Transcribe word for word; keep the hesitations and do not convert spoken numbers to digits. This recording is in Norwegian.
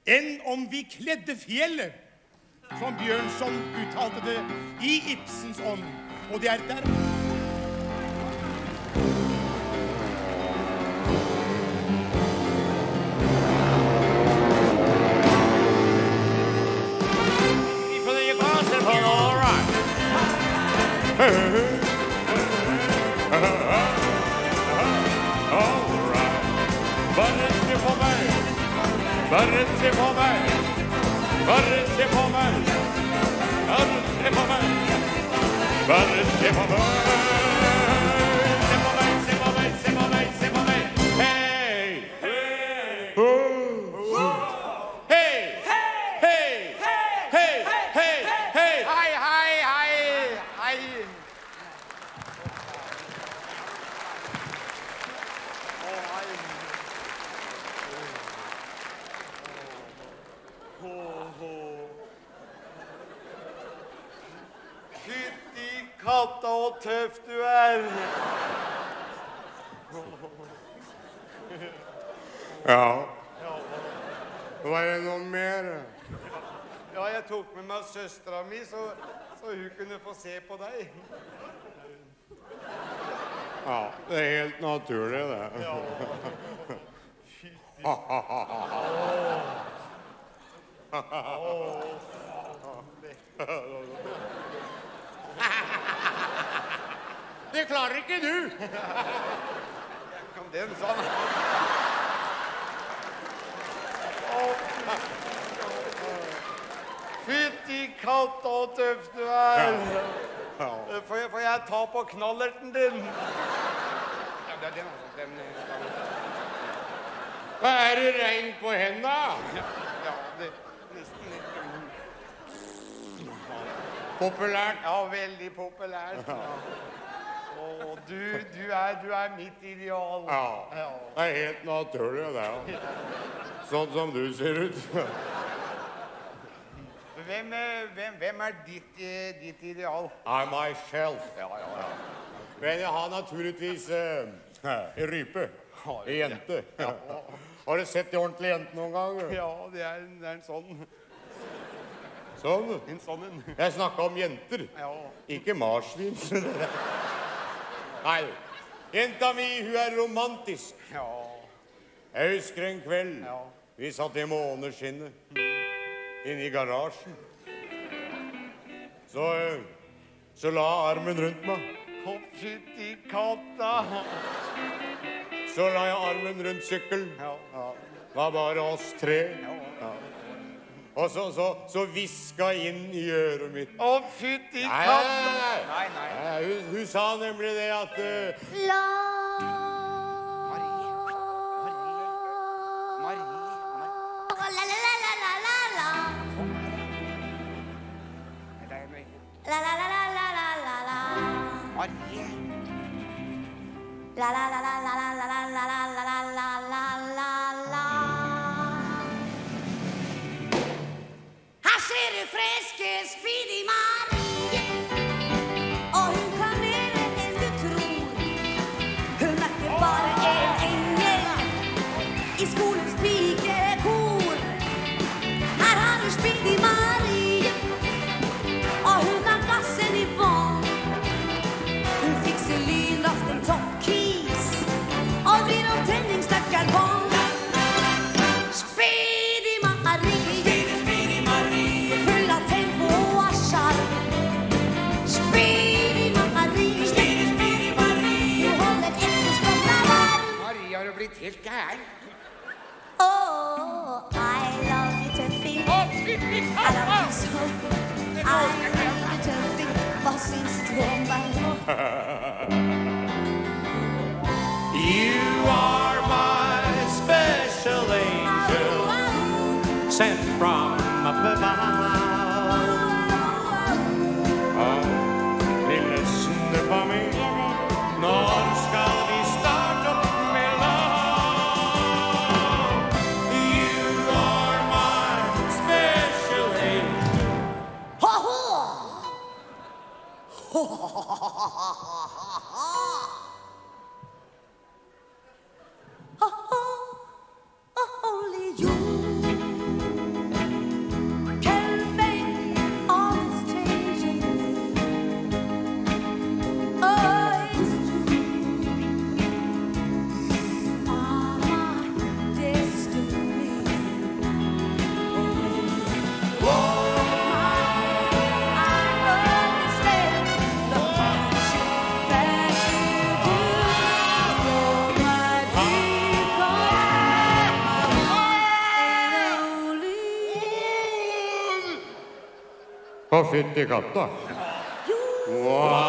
enn om vi kledde fjellet, som Bjørnson uttalte det i Ibsens ånd. Og det er der... Bare se på meg, bare se på meg, bare se på meg, bare se på meg, se på meg, se på meg, se på meg, se på meg, hei, hei, hei, hei, hei, hei, hei, hei, hei, hei, Fytti katta og tøff du er. Ja. Var det noe mer? Ja, jeg tok med meg søstera mi, så, så hun kunne få se på deg. Ja, det er helt naturlig, det. Ja. Det klarer ikke du! Kom den sånn. Fytti katta og tøff du er. Får jeg, får jeg ta på knallerten din? Ja, det er den, altså. Den, den. Hva er det regn på hendene? Ja, det nesten litt. Populært? Ja, veldig populært. Ja. Og du, du, er, du er mitt ideal. Ja, det er helt naturlig det. Sånn som du ser ut. Hvem, hvem, hvem er ditt, ditt ideal? I'm myself. Ja, ja, ja. Men jeg har naturligvis uh, en rype. En jente. Ja. Har du sett de ordentlige jentene noen gang? Ja, det er, det er en sånn. Sånn? En sånn en. Jeg snakket om jenter. Ja. Ikke marsvin. Nei, jenta mi, hun er romantisk. Ja. Jeg husker en kveld. Ja. Vi satt i måneskinnet. Inne i garasjen. Så, så la armen rundt meg. Å, fytti katta. Så la jeg armen rundt sykkelen. Ja. Ja. Det var bare oss tre. Ja. Ja. Og så, så, så viska inn i øret mitt. Å, fytti Nei, katta. nei, Nei, nei. nei. Hun, hun sa nemlig det at... Uh, La... Marie. Marie. Marie. La la la la la la la. La la la la la la la la. Marie. La la la la la la la la la la la la la la. Her ser du friske Speedy Marie, og hun kan mer enn du tror. Hun er ikke bare en engel i skolens pikekor. Her har du Speedy Marie, og hun har gassen i bånn. Hun fikser lynlast en toppkis, og vrir opp tenningsstakkerbånd. Speedy Marie, full av tempo og sjarm. Speedy Marie, hun holder eksospotta varm. Marie, har du blitt helt gæren? Oh, I love you, Tøffing. I love you so. I love you, Tøffing. Hva syns du om meg? You are my special angel, sent from up above. Oh, lille snuppa mi, når skal vi starte opp med love? You are my special angel. Ho-ho! Only you Å, fytti katta. Jo, Wow.